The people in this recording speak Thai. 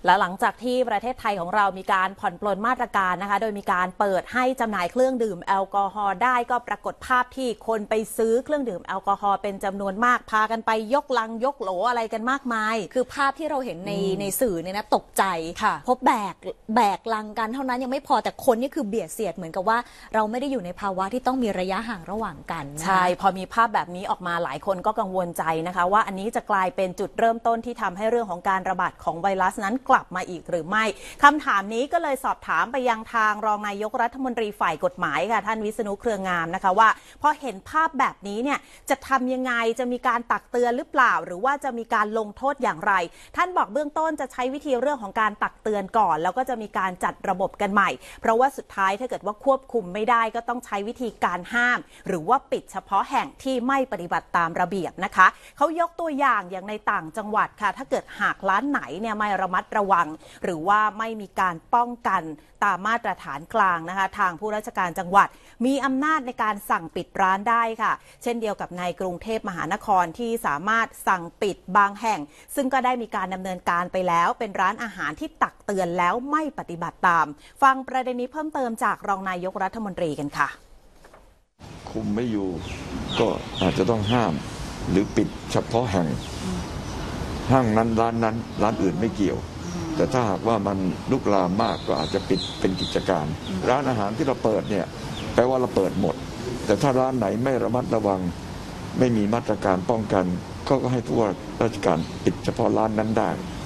และหลังจากที่ประเทศไทยของเรามีการผ่อนปลนมาตรการนะคะโดยมีการเปิดให้จำหน่ายเครื่องดื่มแอลกอฮอล์ได้ก็ปรากฏภาพที่คนไปซื้อเครื่องดื่มแอลกอฮอล์เป็นจำนวนมากพากันไปยกลังยกโหลอะไรกันมากมายคือภาพที่เราเห็นในสื่อเนี่ยนะตกใจพบแบกลังกันเท่านั้นยังไม่พอแต่คนนี่คือเบียดเสียดเหมือนกับว่าเราไม่ได้อยู่ในภาวะที่ต้องมีระยะห่างระหว่างกันใช่พอมีภาพแบบนี้ออกมาหลายคนก็กังวลใจนะคะว่าอันนี้จะกลายเป็นจุดเริ่มต้นที่ทำให้เรื่องของการระบาดของไวรัสนั้นกลับมาอีกหรือไม่คำถามนี้ก็เลยสอบถามไปยังทางรองนายกรัฐมนตรีฝ่ายกฎหมายค่ะท่านวิษณุเครืองามนะคะว่าพอเห็นภาพแบบนี้เนี่ยจะทำยังไงจะมีการตักเตือนหรือเปล่าหรือว่าจะมีการลงโทษอย่างไรท่านบอกเบื้องต้นจะใช้วิธีเรื่องของการตักเตือนก่อนแล้วก็จะมีการจัดระบบกันใหม่เพราะว่าสุดท้ายถ้าเกิดว่าควบคุมไม่ได้ก็ต้องใช้วิธีการห้ามหรือว่าปิดเฉพาะแห่งที่ไม่ปฏิบัติตามระเบียบนะคะเขายกตัวอย่างในต่างจังหวัดค่ะถ้าเกิดหากร้านไหนเนี่ยไม่ระมัดระวังหรือว่าไม่มีการป้องกันตามมาตรฐานกลางนะคะทางผู้ราชการจังหวัดมีอำนาจในการสั่งปิดร้านได้ค่ะเช่นเดียวกับในกรุงเทพมหานครที่สามารถสั่งปิดบางแห่งซึ่งก็ได้มีการดำเนินการไปแล้วเป็นร้านอาหารที่ตักเตือนแล้วไม่ปฏิบัติตามฟังประเด็นนี้เพิ่มเติมจากรองนายกรัฐมนตรีกันค่ะคุมไม่อยู่ก็อาจจะต้องห้ามหรือปิดเฉพาะแห่งห้างนั้นร้านนั้นร้านอื่นไม่เกี่ยวแต่ถ้าหากว่ามันลุกลามมากก็อาจจะปิดเป็นกิจการร้านอาหารที่เราเปิดเนี่ยแปลว่าเราเปิดหมดแต่ถ้าร้านไหนไม่ระมัดระวังไม่มีมาตรการป้องกันก็ให้ผู้ว่าราชการปิดเฉพาะร้านนั้นได้